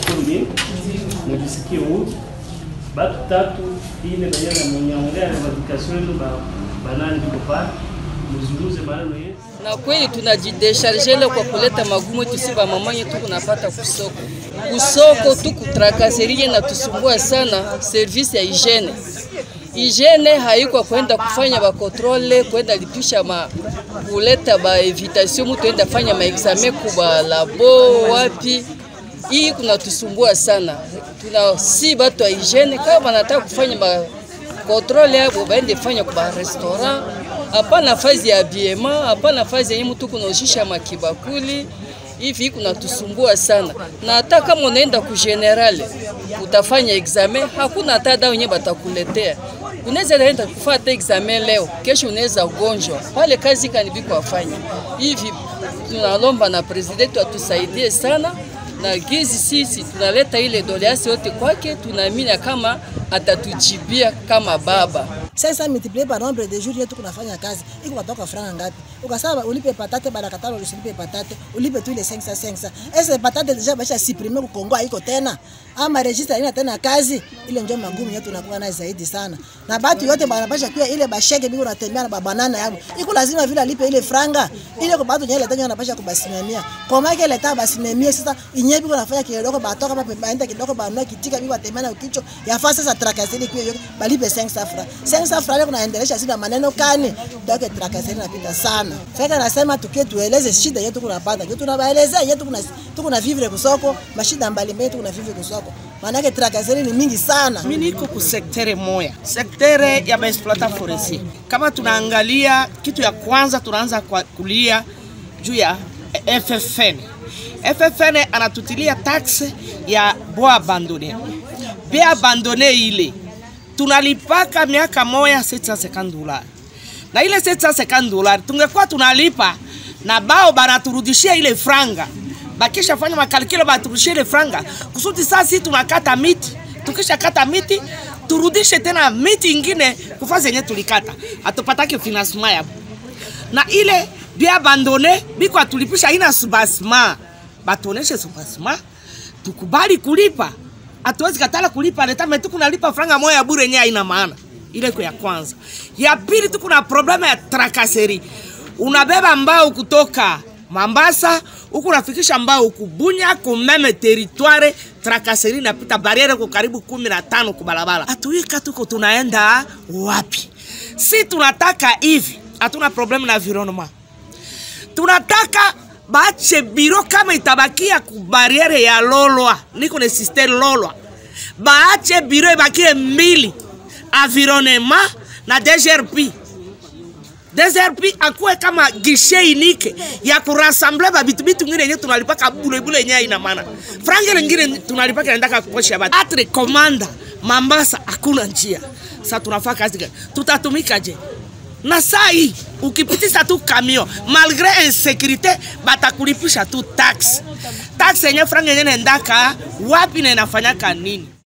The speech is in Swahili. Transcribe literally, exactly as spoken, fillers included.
mkuru mujisikie huru. Batu tatu ine bayana mwenyaongea na madikasyon ba banani biko pale muzuluze maneno yetu. Na kweli tunajidesharge leo kwa kuleta magumu tusiba mama yetu kunapata kusoko. Kusoko tu kutrakaseriye na tusumbua sana service ya hygiene. Hygiene haiko kwenda kufanya ba controle, kwenda lipisha ma kuleta ba invitation mtu enda fanya ma examen kuba labo wapi. Hii kuna tusumbua sana. Tuna si batu wa hygiene kama wanataka kufanya ba controle yao baende fanya kwa restaurant. Hapa nafasi ya biema, hapa nafasi ya mtu kunoshisha makibakuli. Hivi kuna tusumbua sana. Na hata kama unaenda ku general utafanya examen, hakuna hata dawa yenyewe batakuletea. Unaweza enda kufuata examen leo, kesho unaweza ugonjwa. Pale kazi kanibiko afanya. Hivi tunalomba na president atusaidie sana. Na gizi sisi tunaleta ile doleasi yote kwake, tunaamini kama atatujibia kama baba. Sasa multiplier par nombre de jours yetu kunafanya kazi. Iko batoka franga ngapi? Ukasaba ulipe patate baada katalo ulipe patate, ulipe tu ile cinq cents cinq cents. Ese patate deja basha supprimer ku Kongo haiko tena. Ama registre ina tena kazi, ile ndio magumu yetu tunakuwa nayo zaidi sana. Na batu yote banapasha pia ile bashege bingu natembea na babanana yao. Iko lazima vile alipe ile franga. Ile kwa batu nyele tena anapasha kubasimamia. Kwa maana ile taba basimamia sasa inyebi kunafanya kidogo batoka hapa baenda kidogo banua kitika bibi watembea na ukicho. Yafaa sasa trakaseli kwa hiyo balipe cinq cents francs. cinq cents francs kunaendelesha sina maneno kani. Ndio trakaseli napita sana. Faka nasema tukie tueleze shida yetu kunapata. Yetu tunabaelezea yetu kuna tuko na vivre kusoko, mashida mbalimbali tuko na vivre kusoko. Manake trakaseli ni mingi sana. Mimi niko ku sektere moya. Sektere ya exploiter forestier. Kama tunaangalia kitu ya kwanza tunaanza kwa kulia juu ya F F N. F F N anatutilia tax ya bois abandonné. Bois abandonné ile tunalipaka miaka moya sept cent cinquante dollars. Na ile sept cent cinquante dollars tungekuwa tunalipa na bao banaturudishia ile franga. Bakisha fanya makalkilo baturudishia ile franga. Kusudi sasa sisi tunakata miti. Tukisha kata miti turudishe tena miti ingine kufaza yenye tulikata. Atupatake financement ya. Na ile bia abandonné biko atulipisha ina subasma. Batoneshe subasma. Tukubali kulipa. Hatuwezi katala kulipa leta metu kunalipa franga moja bure yenyewe haina maana. Ile kwa ya kwanza. Ya pili tu kuna problema ya trakaseri. Unabeba mbao kutoka Mambasa, huku unafikisha mbao kubunya kumeme territoire, trakaseri napita barriere kwa karibu kumi na tano kwa barabara. Atuika tuko tunaenda wapi? Si tunataka hivi, hatuna problem na environnement. Tunataka bache biro kama itabakia ku barriere ya Lolwa, niko na system Lolwa. Bache biro ibakie mbili, environnement na D G R P. D G R P akuwe kama guichet unique ya kurassemble ba bitu bitu ngine yenye tunalipaka bule bule yenye ina maana. Franga ngine tunalipaka naendaka kuposha ba. Atre commander Mambasa hakuna njia. Sasa tunafanya kazi gani? Tutatumika je? Na sai ukipitisha tu camion malgré insécurité batakulipisha tu tax. Tax yenye franga yenye ndaka wapi na inafanyaka nini?